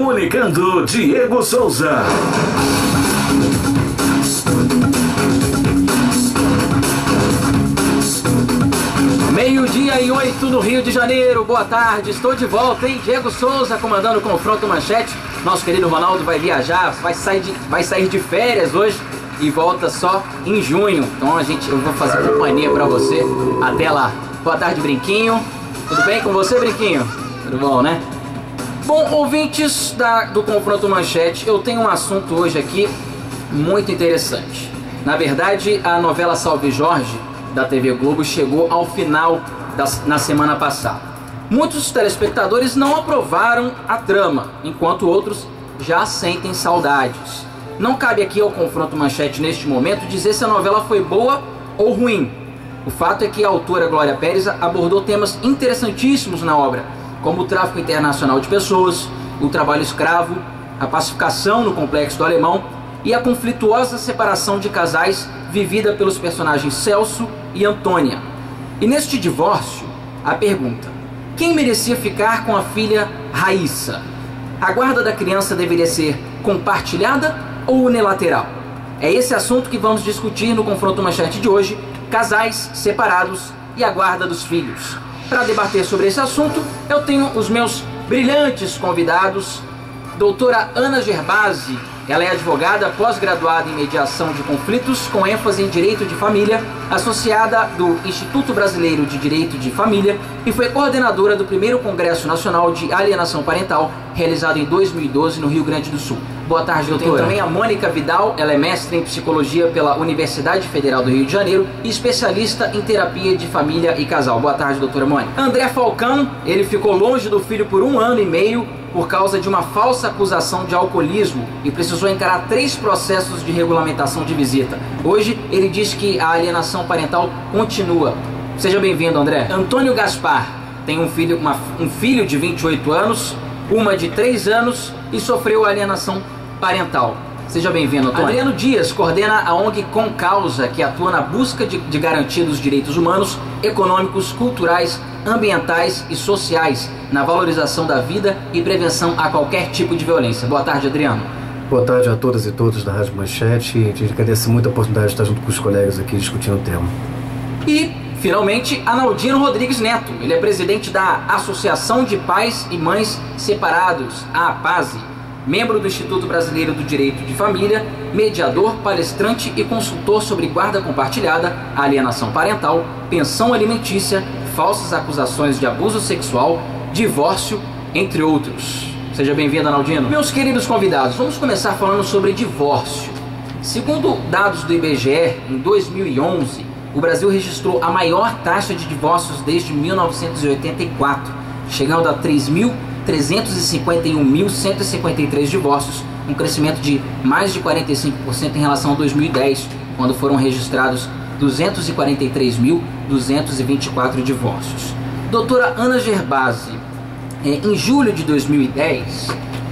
Comunicando Diego Souza. Meio-dia e 8 no Rio de Janeiro. Boa tarde, estou de volta, hein? Diego Souza comandando o Confronto Manchete. Nosso querido Ronaldo vai viajar, vai sair de férias hoje e volta só em junho. Então eu vou fazer companhia pra você até lá. Boa tarde, Brinquinho. Tudo bem com você, Brinquinho? Tudo bom, né? Bom, ouvintes do Confronto Manchete, eu tenho um assunto hoje aqui muito interessante. Na verdade, a novela Salve Jorge, da TV Globo, chegou ao final na semana passada. Muitos telespectadores não aprovaram a trama, enquanto outros já sentem saudades. Não cabe aqui ao Confronto Manchete, neste momento, dizer se a novela foi boa ou ruim. O fato é que a autora Glória Pérez abordou temas interessantíssimos na obra, como o tráfico internacional de pessoas, o trabalho escravo, a pacificação no Complexo do Alemão e a conflituosa separação de casais vivida pelos personagens Celso e Antônia. E neste divórcio, a pergunta: quem merecia ficar com a filha Raíssa? A guarda da criança deveria ser compartilhada ou unilateral? É esse assunto que vamos discutir no Confronto Manchete de hoje: casais separados e a guarda dos filhos. Para debater sobre esse assunto, eu tenho os meus brilhantes convidados. Doutora Ana Gerbasi, ela é advogada pós-graduada em mediação de conflitos com ênfase em direito de família, associada do Instituto Brasileiro de Direito de Família e foi coordenadora do primeiro Congresso Nacional de Alienação Parental, realizado em 2012 no Rio Grande do Sul. Boa tarde, doutora. Tenho também a Mônica Vidal, ela é mestre em psicologia pela Universidade Federal do Rio de Janeiro e especialista em terapia de família e casal. Boa tarde, doutora Mônica. André Falcão, ele ficou longe do filho por 1 ano e meio por causa de uma falsa acusação de alcoolismo e precisou encarar 3 processos de regulamentação de visita. Hoje ele diz que a alienação parental continua. Seja bem-vindo, André. Antônio Gaspar tem um filho de 28 anos, uma de 3 anos e sofreu alienação parental. Seja bem-vindo, Antônio. Adriano Dias coordena a ONG Com Causa, que atua na busca de garantir os direitos humanos, econômicos, culturais, ambientais e sociais na valorização da vida e prevenção a qualquer tipo de violência. Boa tarde, Adriano. Boa tarde a todas e todos da Rádio Manchete. A gente agradece muito a oportunidade de estar junto com os colegas aqui discutindo o tema. E, finalmente, Analdino Rodrigues Neto. Ele é presidente da Associação de Pais e Mães Separados, a APASE, membro do Instituto Brasileiro do Direito de Família, mediador, palestrante e consultor sobre guarda compartilhada, alienação parental, pensão alimentícia, falsas acusações de abuso sexual, divórcio, entre outros. Seja bem-vindo, Analdino. Meus queridos convidados, vamos começar falando sobre divórcio. Segundo dados do IBGE, em 2011, o Brasil registrou a maior taxa de divórcios desde 1984, chegando a 3.351.153 divórcios, um crescimento de mais de 45% em relação a 2010, quando foram registrados 243.224 divórcios. Doutora Ana Gerbasi, em julho de 2010,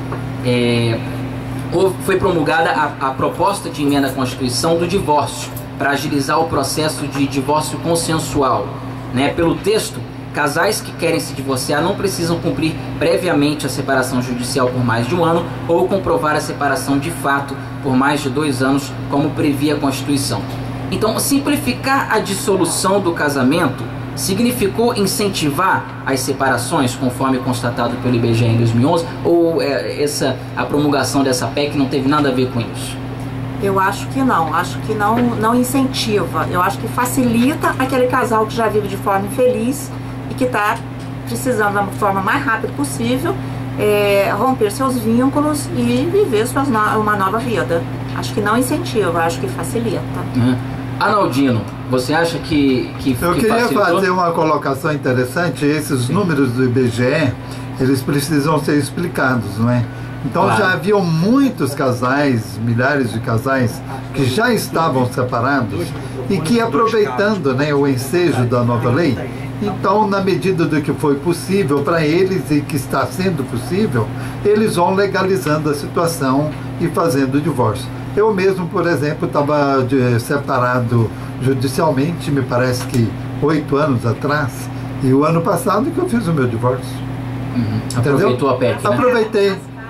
foi promulgada a proposta de emenda à Constituição do divórcio, para agilizar o processo de divórcio consensual. Pelo texto, casais que querem se divorciar não precisam cumprir previamente a separação judicial por mais de 1 ano ou comprovar a separação de fato por mais de 2 anos, como previa a Constituição. Então, simplificar a dissolução do casamento significou incentivar as separações, conforme constatado pelo IBGE em 2011, ou a promulgação dessa PEC não teve nada a ver com isso? Eu acho que não incentiva. Eu acho que facilita aquele casal que já vive de forma infeliz e que está precisando, da forma mais rápida possível, romper seus vínculos e viver uma nova vida. Acho que não incentiva, acho que facilita. Analdino, você acha que Eu queria fazer uma colocação interessante. Esses números do IBGE, eles precisam ser explicados, não é? Então já haviam muitos casais, milhares de casais, que já estavam separados e que, aproveitando o ensejo da nova lei, então, na medida do que foi possível para eles e que está sendo possível, eles vão legalizando a situação e fazendo o divórcio. Eu mesmo, por exemplo, estava separado judicialmente, me parece que 8 anos atrás, e o ano passado que eu fiz o meu divórcio. Aproveitou a PEC, né? Aproveitei.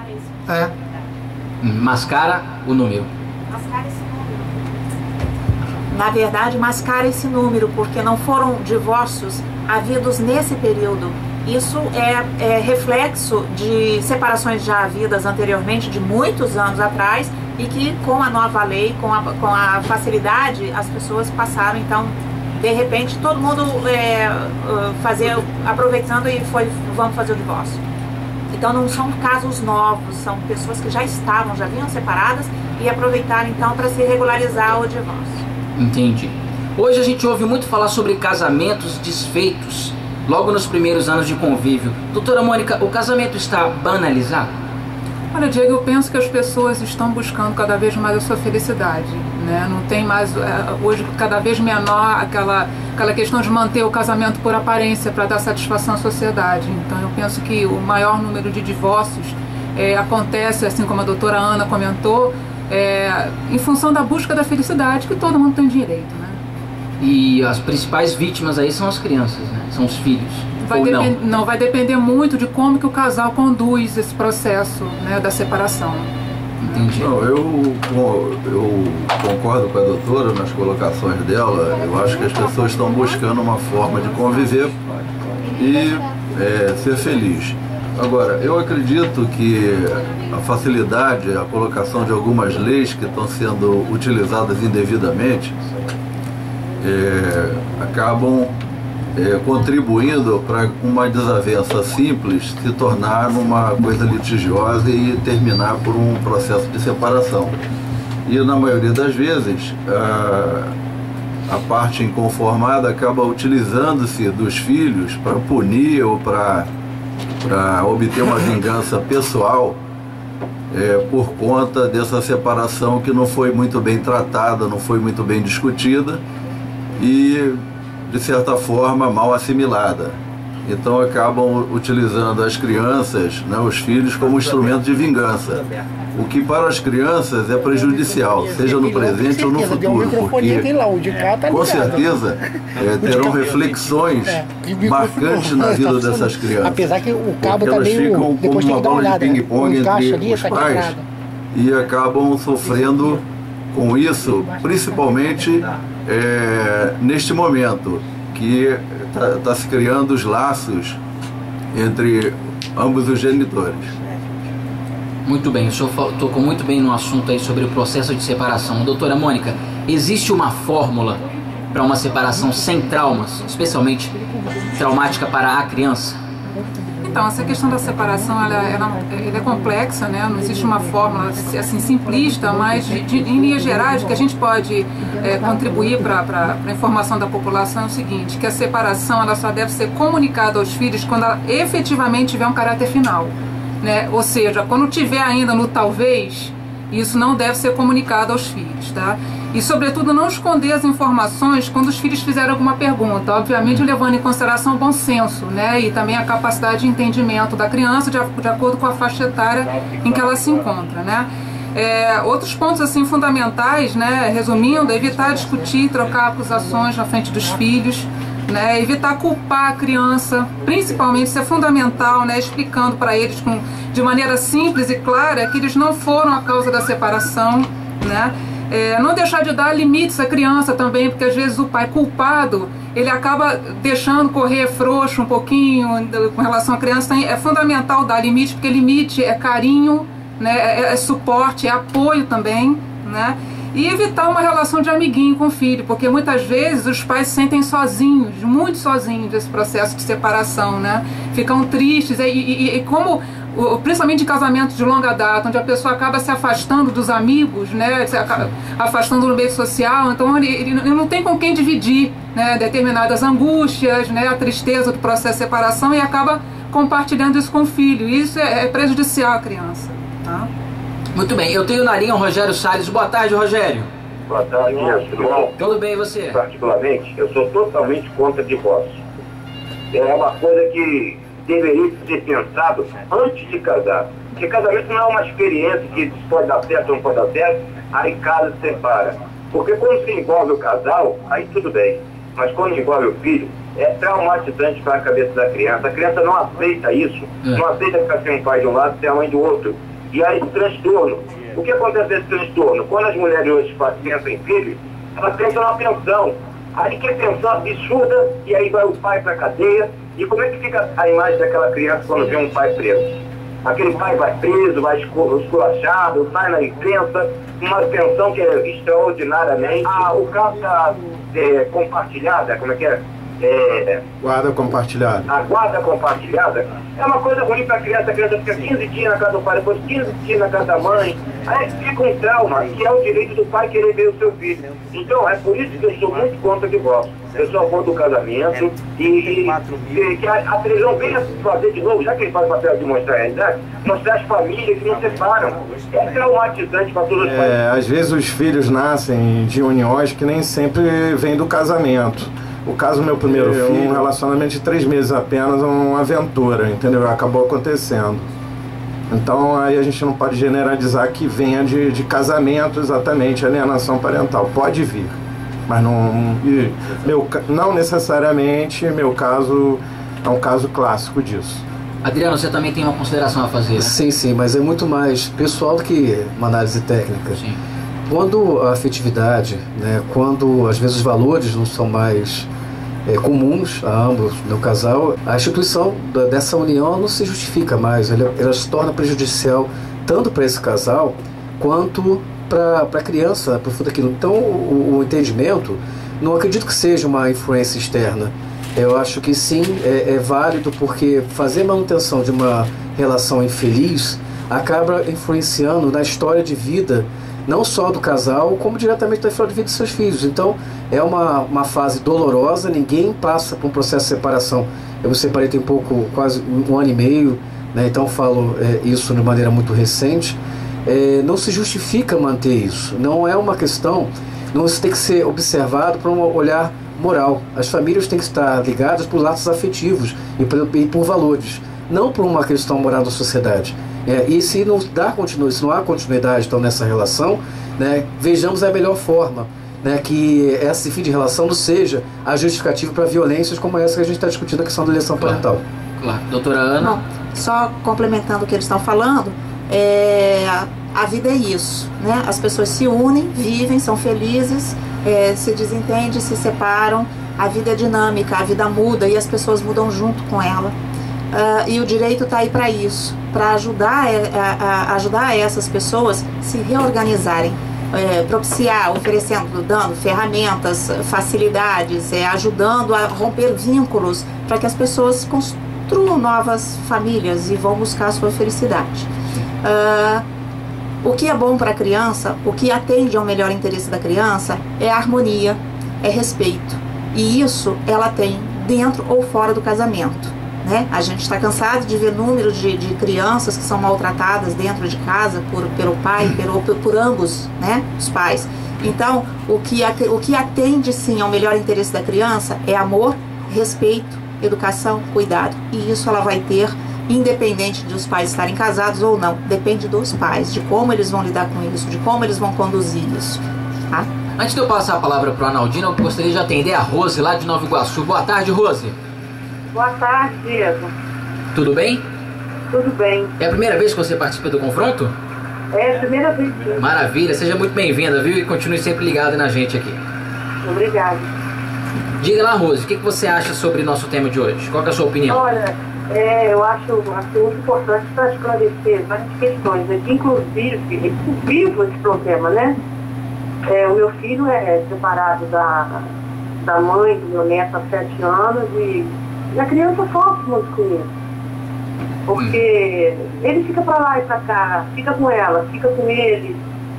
É. Mascara o número. Mascara esse número. Na verdade, mascara esse número, porque não foram divórcios havidos nesse período. Isso é reflexo de separações já havidas anteriormente, de muitos anos atrás, e que com a nova lei, com a facilidade, as pessoas passaram, então, de repente, todo mundo aproveitando e vamos fazer o divórcio. Então não são casos novos, são pessoas que já vinham separadas e aproveitaram então para se regularizar o divórcio. Entendi. Hoje a gente ouve muito falar sobre casamentos desfeitos logo nos primeiros anos de convívio. Doutora Mônica, o casamento está banalizado? Olha, Diego, eu penso que as pessoas estão buscando cada vez mais a sua felicidade, né? Não tem mais, hoje, cada vez menor aquela questão de manter o casamento por aparência para dar satisfação à sociedade. Então eu penso que o maior número de divórcios acontece, assim como a doutora Ana comentou, em função da busca da felicidade, que todo mundo tem direito, né? E as principais vítimas aí são as crianças, né? São os filhos. Não, vai depender muito de como que o casal conduz esse processo, né, da separação. Entendi. Não, eu concordo com a doutora nas colocações dela. Eu acho que as pessoas estão buscando uma forma de conviver e ser feliz. Agora, eu acredito que a facilidade, a colocação de algumas leis que estão sendo utilizadas indevidamente acabam contribuindo para uma desavença simples se tornar uma coisa litigiosa e terminar por um processo de separação. E na maioria das vezes a parte inconformada acaba utilizando-se dos filhos para punir ou para obter uma vingança pessoal por conta dessa separação que não foi muito bem tratada, não foi muito bem discutida e, de certa forma, mal assimilada. Então acabam utilizando as crianças, né, os filhos, como instrumento de vingança. O que para as crianças é prejudicial, seja no presente ou no futuro, porque com certeza terão reflexões marcantes na vida dessas crianças. Apesar que o cabo tá elas ficam como uma bola de ping-pong entre os pais e acabam sofrendo com isso, principalmente neste momento que está se criando os laços entre ambos os genitores. Muito bem, o senhor tocou muito bem no assunto aí sobre o processo de separação. Doutora Mônica, existe uma fórmula para uma separação sem traumas, especialmente traumática para a criança? Então, essa questão da separação ela é complexa, né? Não existe uma fórmula assim simplista, mas em linhas gerais o que a gente pode contribuir para a informação da população é o seguinte, que a separação ela só deve ser comunicada aos filhos quando ela efetivamente tiver um caráter final, né? Ou seja, quando tiver ainda no talvez, isso não deve ser comunicado aos filhos, tá? E, sobretudo, não esconder as informações quando os filhos fizerem alguma pergunta, obviamente levando em consideração o bom senso, né? E também a capacidade de entendimento da criança de acordo com a faixa etária em que ela se encontra, né? Outros pontos assim fundamentais, né? Resumindo, evitar discutir e trocar acusações na frente dos filhos, né? Evitar culpar a criança, principalmente, isso é fundamental, né? Explicando para eles de maneira simples e clara que eles não foram a causa da separação, né? Não deixar de dar limites à criança também, porque às vezes o pai culpado, ele acaba deixando correr frouxo um pouquinho com relação à criança. Então, é fundamental dar limite, porque limite é carinho, né? É suporte, é apoio também, né? E evitar uma relação de amiguinho com o filho, porque muitas vezes os pais se sentem sozinhos, muito sozinhos nesse processo de separação, né? Ficam tristes e como principalmente em casamentos de longa data, onde a pessoa acaba se afastando dos amigos, né, se afastando no meio social, então ele não tem com quem dividir, né, determinadas angústias, né, a tristeza do processo de separação, e acaba compartilhando isso com o filho. Isso é prejudicial à criança, tá? Muito bem, eu tenho na linha o Rogério Salles. Boa tarde, Rogério. Boa tarde, tudo bom? Tudo bem, e você? Particularmente, eu sou totalmente contra divórcio. É uma coisa que deveria ser pensado antes de casar. Porque casamento não é uma experiência que pode dar certo ou não pode dar certo, aí casa se separa. Porque quando se envolve o casal, aí tudo bem. Mas quando envolve o filho, é traumatizante para a cabeça da criança. A criança não aceita isso, não aceita ficar sem um pai de um lado e sem a mãe do outro. E aí esse transtorno. O que acontece nesse transtorno? Quando as mulheres hoje pensam em filhos, elas pensam na pensão. Aí que é pensão absurda, e aí vai o pai para a cadeia. E como é que fica a imagem daquela criança quando vê um pai preso? Aquele pai vai preso, vai esculachado, sai na imprensa, uma pensão que é extraordinariamente. O caso da compartilhada, como é que é? Guarda compartilhada. A guarda compartilhada é uma coisa ruim para a criança fica 15 dias na casa do pai, depois 15 dias na casa da mãe, aí fica um trauma, que é o direito do pai querer ver o seu filho. Então é por isso que eu sou muito contra o divórcio. Eu sou a favor do casamento e que a televisão venha fazer de novo, já que ele faz o papel de mostrar a realidade, mostrar as famílias que não separam. É traumatizante para todos os pais. Às vezes os filhos nascem de uniões que nem sempre vêm do casamento. O caso do meu primeiro filho, um relacionamento de 3 meses apenas, uma aventura, entendeu? Acabou acontecendo. Então aí a gente não pode generalizar que venha de casamento exatamente, alienação parental. Pode vir, mas não necessariamente meu caso é um caso clássico disso. Adriano, você também tem uma consideração a fazer, né? Sim, mas é muito mais pessoal do que uma análise técnica. Sim. Quando a afetividade, né, quando às vezes os valores não são mais comuns a ambos no casal, a instituição dessa união não se justifica mais, ela se torna prejudicial tanto para esse casal quanto para a criança, para o futuro daquilo. Então o entendimento, não acredito que seja uma influência externa. Eu acho que sim, é válido, porque fazer manutenção de uma relação infeliz acaba influenciando na história de vida não só do casal, como diretamente da história de vida dos seus filhos. Então é uma fase dolorosa, ninguém passa por um processo de separação. Eu me separei tem quase 1 ano e meio, né? Então falo isso de maneira muito recente. Não se justifica manter isso, não é uma questão, não tem que ser observado por um olhar moral. As famílias têm que estar ligadas por laços afetivos e por valores, não por uma questão moral da sociedade. E se não há continuidade então, nessa relação, né, vejamos a melhor forma, né, que esse fim de relação não seja a justificativa para violências como essa que a gente está discutindo, a questão da alienação parental. Claro. Doutora Ana? Não, só complementando o que eles estão falando, a vida é isso, né? As pessoas se unem, vivem, são felizes, se desentendem, se separam, a vida é dinâmica, a vida muda e as pessoas mudam junto com ela. E o direito está aí para isso, para ajudar essas pessoas se reorganizarem, propiciar, dando ferramentas, facilidades, ajudando a romper vínculos para que as pessoas construam novas famílias e vão buscar a sua felicidade. O que é bom para a criança, o que atende ao melhor interesse da criança é a harmonia, é respeito, e isso ela tem dentro ou fora do casamento. Né? A gente está cansado de ver números de crianças que são maltratadas dentro de casa pelo pai, por ambos, né, os pais. Então, o que atende sim ao melhor interesse da criança é amor, respeito, educação, cuidado. E isso ela vai ter independente dos pais estarem casados ou não. Depende dos pais, de como eles vão lidar com isso, de como eles vão conduzir isso. Tá? Antes de eu passar a palavra para o Arnaldino, eu gostaria de atender a Rose lá de Nova Iguaçu. Boa tarde, Rose. Boa tarde, Diego. Tudo bem? Tudo bem. É a primeira vez que você participa do confronto? É a primeira vez. Sim. Maravilha, seja muito bem-vinda, viu? E continue sempre ligada na gente aqui. Obrigada. Diga lá, Rose, o que você acha sobre nosso tema de hoje? Qual é a sua opinião? Olha, eu acho muito importante para esclarecer várias questões. Inclusive, eu vivo esse problema, né? O meu filho é separado da mãe do meu neto há 7 anos e a criança sofre muito com isso. Porque ele fica para lá e para cá, fica com ela, fica com ele.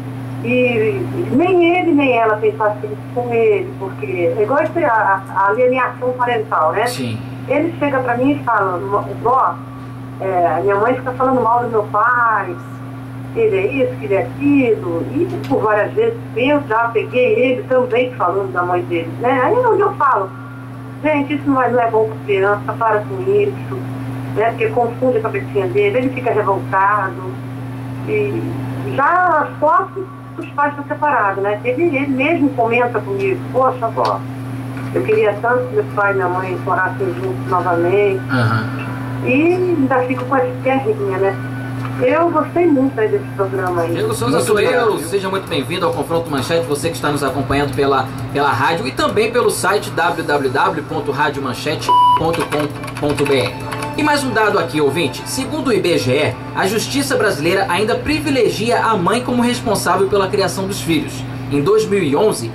E nem ele nem ela tem paciência com ele, porque é igual a alienação parental, né? Sim. Ele chega para mim e fala, vó, a minha mãe fica falando mal do meu pai, ele é isso, ele é aquilo, e por várias vezes eu já peguei ele também falando da mãe dele, né? Aí onde eu falo, gente, isso não é bom para criança, para com isso, né? Porque confunde a cabecinha dele, ele fica revoltado, e já as fotos os pais estão separados, né? Ele mesmo comenta comigo, poxa, vó, eu queria tanto que meu pai e minha mãe morassem juntos novamente. Uhum. E ainda fico com essa guerrinha, né? Eu gostei muito desse programa aí. Diego Souza, sou eu. Seja muito bem-vindo ao Confronto Manchete, você que está nos acompanhando pela rádio e também pelo site www.radiomanchete.com.br. E mais um dado aqui, ouvinte. Segundo o IBGE, a justiça brasileira ainda privilegia a mãe como responsável pela criação dos filhos. Em 2011,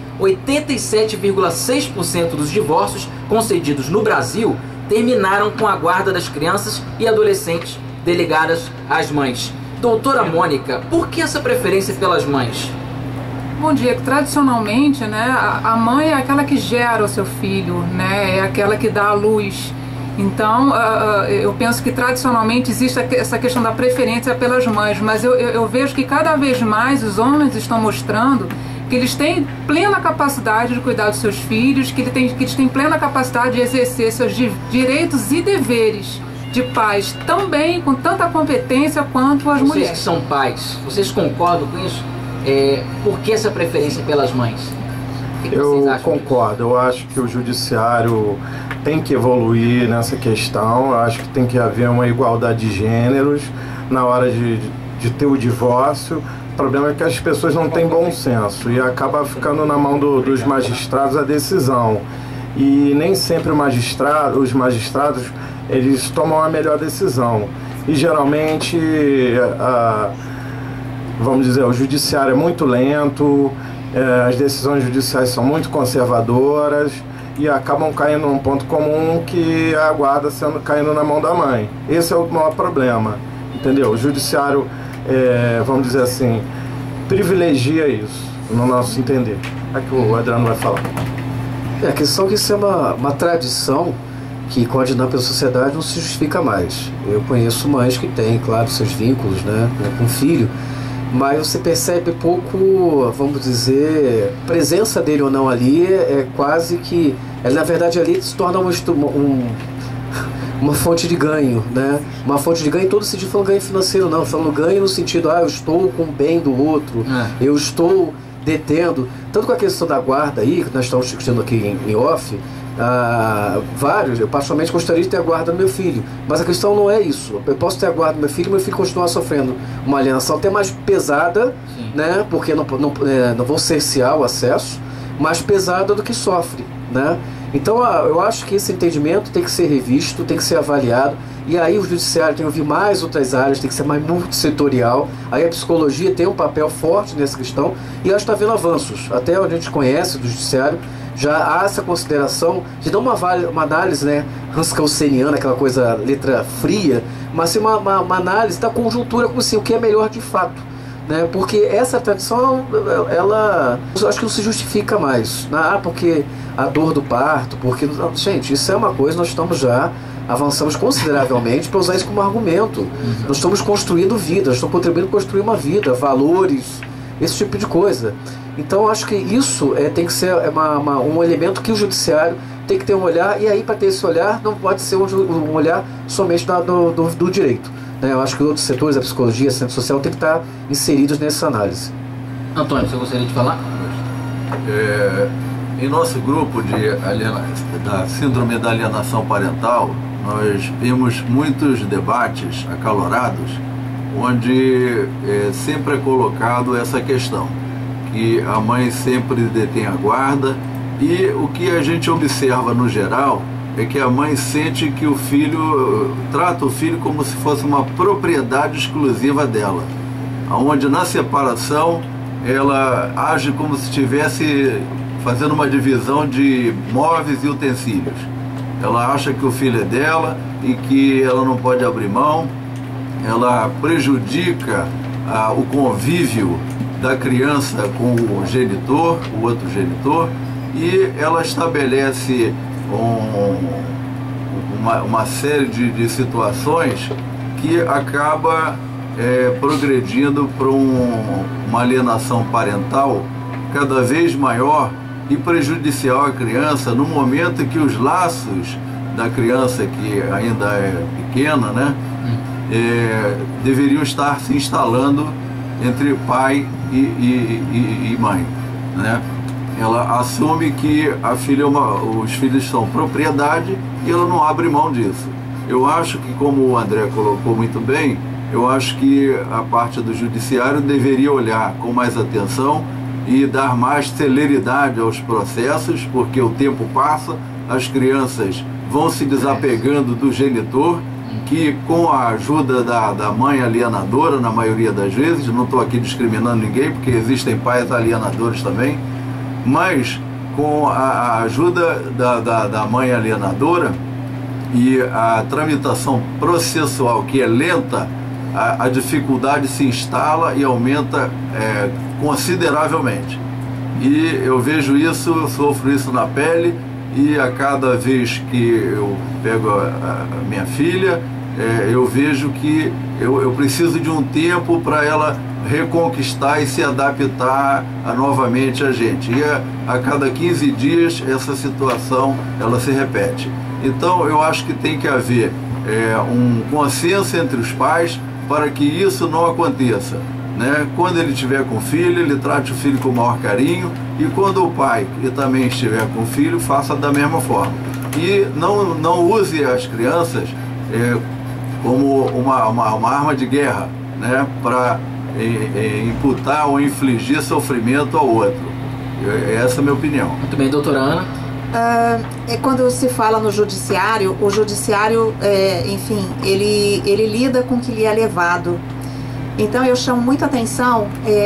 87,6% dos divórcios concedidos no Brasil terminaram com a guarda das crianças e adolescentes delegadas às mães. Doutora Mônica, por que essa preferência pelas mães? Bom, Diego, tradicionalmente, né, a mãe é aquela que gera o seu filho, né, é aquela que dá a luz. Então, eu penso que tradicionalmente existe essa questão da preferência pelas mães, mas eu vejo que cada vez mais os homens estão mostrando que eles têm plena capacidade de cuidar dos seus filhos, que eles têm plena capacidade de exercer seus direitos e deveres de pais, também com tanta competência quanto as mulheres. Vocês que são pais, vocês concordam com isso? Por que essa preferência pelas mães? Eu concordo, eu acho que o judiciário tem que evoluir nessa questão, eu acho que tem que haver uma igualdade de gêneros na hora de ter o divórcio. O problema é que as pessoas não têm bom senso e acaba ficando na mão dos magistrados a decisão. E nem sempre os magistrados eles tomam a melhor decisão. E geralmente, vamos dizer, o judiciário é muito lento, as decisões judiciais são muito conservadoras e acabam caindo num ponto comum que a guarda caindo na mão da mãe. Esse é o maior problema, entendeu? O judiciário, vamos dizer assim, privilegia isso, no nosso entender. Aqui o Adriano vai falar. A questão é que isso é uma tradição que com a dinâmica da sociedade não se justifica mais. Eu conheço mães que têm, claro, seus vínculos, né, com o filho, mas você percebe pouco, vamos dizer, presença dele ou não ali, quase que, na verdade ali se torna uma fonte de ganho, né? Uma fonte de ganho, em todo sentido, falando ganho financeiro não, falando ganho no sentido, eu estou com o bem do outro, eu estou detendo, tanto com a questão da guarda aí, que nós estamos discutindo aqui em off, eu particularmente gostaria de ter a guarda do meu filho, mas a questão não é isso. Eu posso ter a guarda do meu filho e meu filho continuar sofrendo uma alienação até mais pesada, né, porque não vou cercear o acesso, mais pesada do que sofre, né? Então eu acho que esse entendimento tem que ser revisto, tem que ser avaliado, e aí o judiciário tem que ouvir mais outras áreas, tem que ser mais multissetorial. Aí a psicologia tem um papel forte nessa questão, e acho que está vendo avanços, até onde a gente conhece do judiciário, já há essa consideração de não uma análise, né, Hans-Kelceniana, aquela coisa, letra fria, mas sim uma análise da conjuntura, como assim, o que é melhor de fato, né? Porque essa tradição, ela eu acho que não se justifica mais, porque a dor do parto, porque, gente, isso é uma coisa, nós avançamos consideravelmente para usar isso como argumento. Nós estamos construindo vida, estamos contribuindo para construir uma vida, valores, esse tipo de coisa. Então acho que isso tem que ser um elemento que o judiciário tem que ter um olhar, e aí para ter esse olhar não pode ser um olhar somente do direito, né? Eu acho que outros setores, a psicologia, a ciência social, tem que estar inseridos nessa análise. Antônio, você gostaria de falar? Em nosso grupo da síndrome da alienação parental, nós vimos muitos debates acalorados, onde sempre é colocado essa questão, que a mãe sempre detém a guarda, e o que a gente observa no geral é que a mãe sente que trata o filho como se fosse uma propriedade exclusiva dela, onde na separação ela age como se estivesse fazendo uma divisão de móveis e utensílios. Ela acha que o filho é dela e que ela não pode abrir mão, ela prejudica o convívio da criança com o genitor, o outro genitor, e ela estabelece uma série de situações que acaba progredindo para uma alienação parental cada vez maior e prejudicial à criança, no momento em que os laços da criança, que ainda é pequena, né, deveriam estar se instalando entre pai e mãe, né? Ela assume que os filhos são propriedade e ela não abre mão disso. Eu acho que, como o André colocou muito bem, eu acho que a parte do judiciário deveria olhar com mais atenção e dar mais celeridade aos processos, porque o tempo passa, as crianças vão se desapegando do genitor, que com a ajuda da mãe alienadora, na maioria das vezes, não estou aqui discriminando ninguém, porque existem pais alienadores também, mas com a ajuda da mãe alienadora e a tramitação processual, que é lenta, a dificuldade se instala e aumenta consideravelmente. E eu vejo isso, eu sofro isso na pele, e a cada vez que eu pego a minha filha, eu vejo que eu preciso de um tempo para ela reconquistar e se adaptar novamente a gente. E a cada 15 dias essa situação ela se repete. Então eu acho que tem que haver um consenso entre os pais para que isso não aconteça, né? Quando ele estiver com o filho, ele trate o filho com o maior carinho, e quando o pai que também estiver com o filho, faça da mesma forma. E não use as crianças como uma arma de guerra, né? Para imputar ou infligir sofrimento ao outro. Essa é a minha opinião. Muito bem, doutora Ana. Quando se fala no judiciário, o judiciário, enfim, ele lida com o que lhe é levado. Então eu chamo muita atenção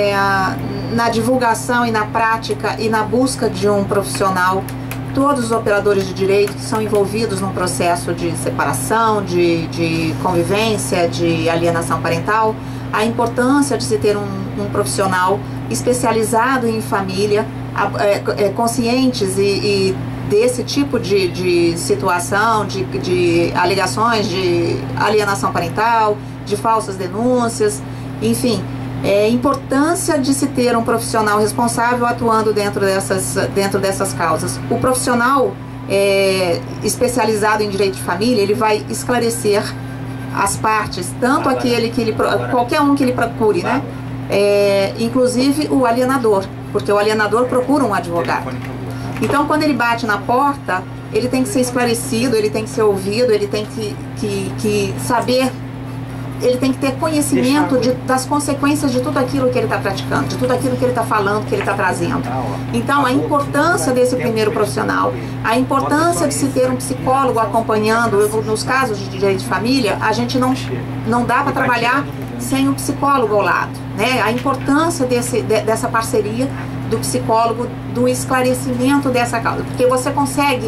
na divulgação e na prática e na busca de um profissional. Todos os operadores de direito que são envolvidos num processo de separação, de convivência, de alienação parental, a importância de se ter um profissional especializado em família, conscientes e desse tipo de situação, de alegações de alienação parental, de falsas denúncias, enfim, importância de se ter um profissional responsável atuando dentro dessas causas. O profissional especializado em direito de família, ele vai esclarecer as partes, tanto qualquer um que ele procure, né? Inclusive o alienador, porque o alienador procura um advogado. Então, quando ele bate na porta, ele tem que ser esclarecido, ele tem que ser ouvido, ele tem que saber, ele tem que ter conhecimento das consequências de tudo aquilo que ele está praticando, de tudo aquilo que ele está falando, que ele está trazendo. Então, a importância desse primeiro profissional, a importância de se ter um psicólogo acompanhando. Nos casos de direito de família, a gente não dá para trabalhar sem um psicólogo ao lado, né? A importância dessa parceria do psicólogo, do esclarecimento dessa causa, porque você consegue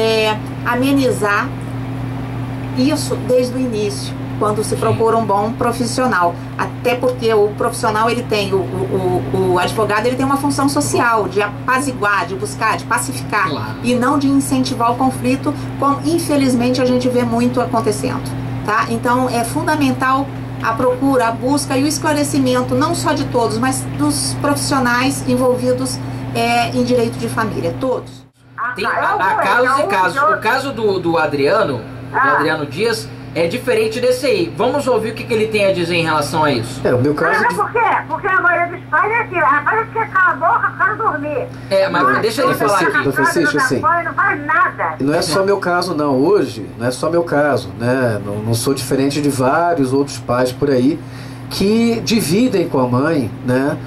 amenizar isso desde o início, quando se procura um bom profissional, até porque o profissional, ele tem, o advogado, ele tem uma função social, de apaziguar, de buscar, de pacificar, claro, e não de incentivar o conflito, como infelizmente a gente vê muito acontecendo, tá? Então é fundamental a procura, a busca e o esclarecimento, não só de todos, mas dos profissionais envolvidos em direito de família, todos. Tem casos e casos. O caso do Adriano Dias é diferente desse aí. Vamos ouvir o que ele tem a dizer em relação a isso. O meu caso... Mas por quê? Porque a maioria dos pais é aquilo. Rapaz, você cala a boca, para dormir. Mas deixa ele falar aqui. Dom Francisco, assim, não faz nada. Não é só meu caso, não. Hoje, não é só meu caso, né? Não sou diferente de vários outros pais por aí que dividem com a mãe, né?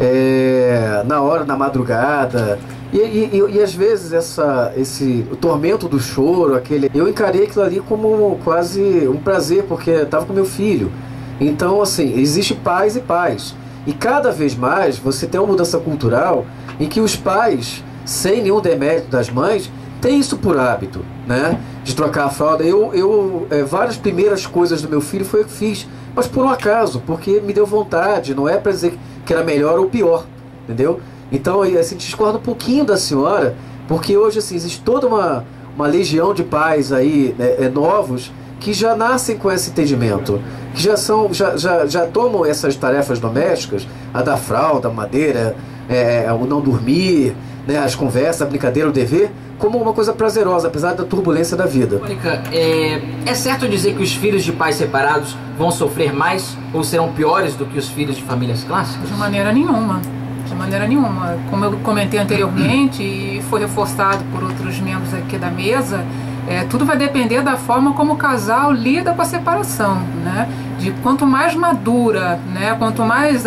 Na hora, na madrugada. E às vezes o tormento do choro, eu encarei aquilo ali como quase um prazer, porque estava com meu filho. Então, assim, existe pais e pais. E cada vez mais você tem uma mudança cultural em que os pais, sem nenhum demérito das mães, têm isso por hábito, né? De trocar a fralda. Várias primeiras coisas do meu filho foi eu que fiz, mas por um acaso, porque me deu vontade, não é para dizer que era melhor ou pior, entendeu? Então, assim, discordo um pouquinho da senhora, porque hoje, assim, existe toda uma legião de pais aí, novos, que já nascem com esse entendimento, que já tomam essas tarefas domésticas, a da fralda, a madeira, o não dormir, né, as conversas, a brincadeira, o dever, como uma coisa prazerosa, apesar da turbulência da vida. Mônica, é certo dizer que os filhos de pais separados vão sofrer mais ou serão piores do que os filhos de famílias clássicas? De maneira nenhuma. De maneira nenhuma. Como eu comentei anteriormente e foi reforçado por outros membros aqui da mesa, Tudo vai depender da forma como o casal lida com a separação, né? De quanto mais madura, né? Quanto mais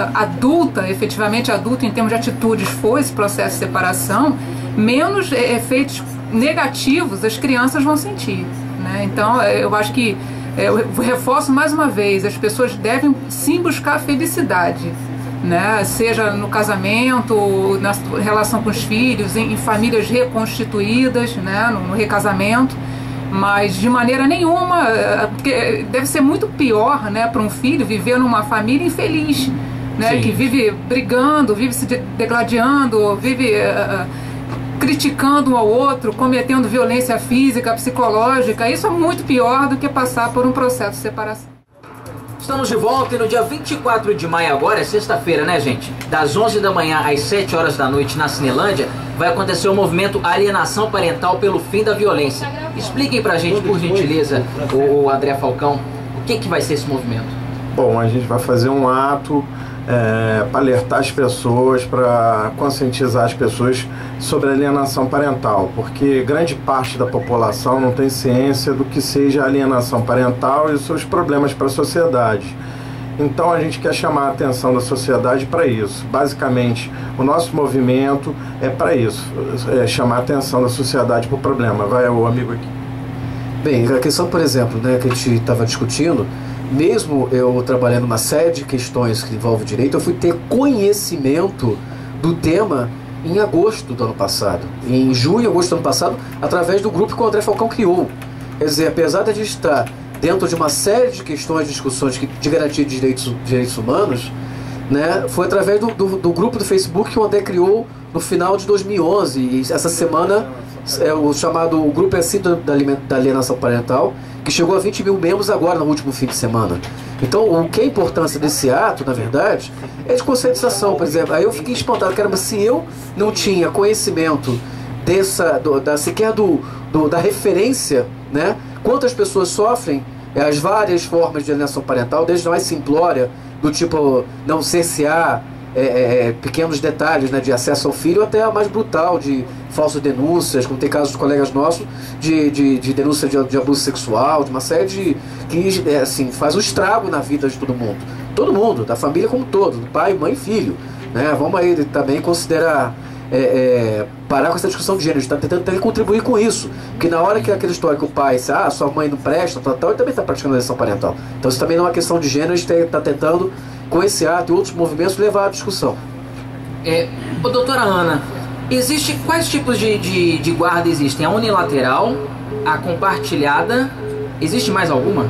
adulta, efetivamente adulta em termos de atitudes for esse processo de separação, menos efeitos negativos as crianças vão sentir, né? Então, eu acho que, eu reforço mais uma vez, as pessoas devem sim buscar a felicidade, né? Seja no casamento, na relação com os filhos, em famílias reconstituídas, né? No recasamento, mas de maneira nenhuma, porque deve ser muito pior, né, para um filho viver numa família infeliz, né? Que vive brigando, vive se degladiando, vive criticando um ao outro, cometendo violência física, psicológica. Isso é muito pior do que passar por um processo de separação. Estamos de volta e no dia 24 de maio agora, é sexta-feira, né, gente? Das 11 da manhã às 7 horas da noite na Cinelândia, vai acontecer o movimento Alienação Parental pelo Fim da Violência. Expliquem pra gente, por gentileza, o André Falcão, o que vai ser esse movimento? Bom, a gente vai fazer um ato para alertar as pessoas, para conscientizar as pessoas sobre a alienação parental, porque grande parte da população não tem ciência do que seja alienação parental e os seus problemas para a sociedade. Então a gente quer chamar a atenção da sociedade para isso. Basicamente, o nosso movimento é para isso, chamar a atenção da sociedade para o problema. Vai o amigo aqui. Bem, a questão, por exemplo, né, que a gente estava discutindo, mesmo eu trabalhando uma série de questões que envolvem direito, eu fui ter conhecimento do tema em agosto do ano passado, em junho e agosto do ano passado, através do grupo que o André Falcão criou. Quer dizer, apesar de a gente estar dentro de uma série de questões, discussões de garantia de direitos humanos, né, foi através do grupo do Facebook que o André criou no final de 2011, e essa semana o chamado Grupo assim da Alienação Parental, que chegou a 20 mil membros agora no último fim de semana. Então, o que é a importância desse ato, na verdade, é de conscientização, por exemplo. Aí eu fiquei espantado, caramba, se eu não tinha conhecimento sequer da referência, né, quantas pessoas sofrem as várias formas de alienação parental, desde a mais simplória, do tipo não cercear pequenos detalhes, né, de acesso ao filho, até a mais brutal, de falsas denúncias, como tem casos de colegas nossos, de denúncia de abuso sexual, de uma série que assim, faz um estrago na vida de todo mundo, da família como um todo, do pai, mãe e filho, né? Vamos aí também considerar parar com essa discussão de gênero, a gente está tentando contribuir com isso, porque na hora que aquela história que o pai sua mãe não presta, ele também está praticando alienação parental. Então isso também não é uma questão de gênero, a gente está tentando, com esse ato e outros movimentos, levar à discussão. Doutora Ana, quais tipos de guarda existem? A unilateral, a compartilhada, existe mais alguma?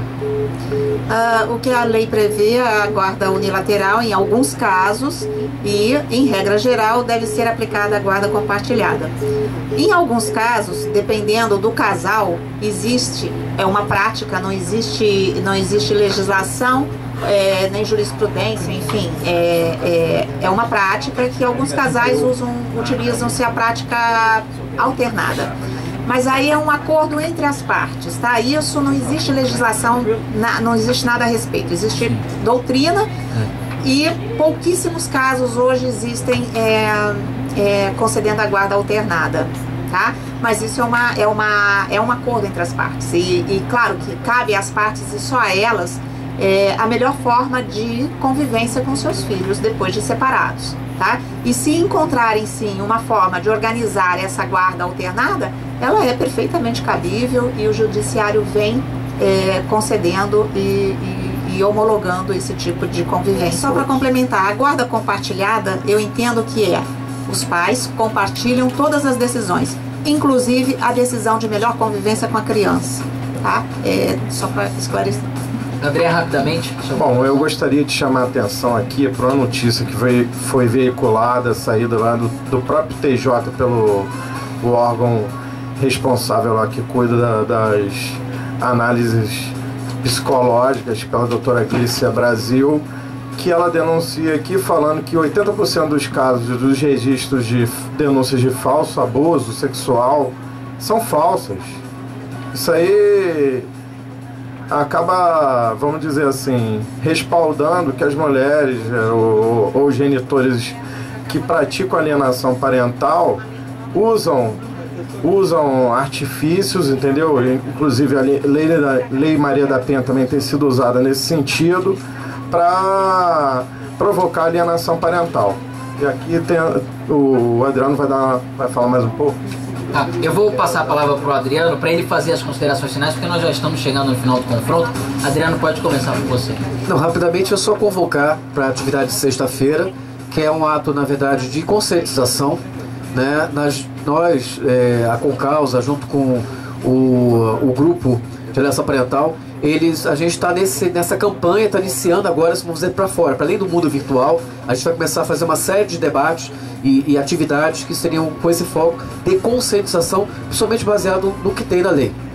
O que a lei prevê é a guarda unilateral em alguns casos e, em regra geral, deve ser aplicada a guarda compartilhada. Em alguns casos, dependendo do casal, existe uma prática, não existe legislação, nem jurisprudência, enfim, é uma prática que alguns casais utilizam-se a prática alternada. Mas aí é um acordo entre as partes, tá? Isso não existe legislação, não existe nada a respeito. Existe doutrina e pouquíssimos casos hoje existem concedendo a guarda alternada, tá? Mas isso é um acordo entre as partes. E claro que cabe às partes e só a elas a melhor forma de convivência com seus filhos depois de separados, tá? E se encontrarem sim uma forma de organizar essa guarda alternada, ela é perfeitamente cabível e o judiciário vem concedendo e homologando esse tipo de convivência. Só para complementar, a guarda compartilhada, eu entendo que os pais compartilham todas as decisões, inclusive a decisão de melhor convivência com a criança, tá? Só para esclarecer. André, rapidamente. Bom, eu gostaria de chamar a atenção aqui para uma notícia que foi veiculada, saída lá do próprio TJ pelo o órgão responsável lá que cuida das análises psicológicas, pela doutora Glícia Brasil, que ela denuncia aqui falando que 80% dos casos dos registros de denúncias de falso abuso sexual são falsas. Isso aí acaba, vamos dizer assim, respaldando que as mulheres ou genitores que praticam alienação parental usam usam artifícios, entendeu? Inclusive a Lei Maria da Penha também tem sido usada nesse sentido para provocar alienação parental. E aqui tem o Adriano vai falar mais um pouco. Eu vou passar a palavra para o Adriano para ele fazer as considerações finais, porque nós já estamos chegando no final do confronto. Adriano, pode começar com você. Não, rapidamente é só convocar para a atividade de sexta-feira, que é um ato, na verdade, de conscientização, né? Nós, a Concausa, junto com o grupo de alienação parental, a gente está nessa campanha, está iniciando agora, vamos dizer, para fora, para além do mundo virtual. A gente vai começar a fazer uma série de debates e atividades que seriam com esse foco de conscientização, principalmente baseado no que tem na lei.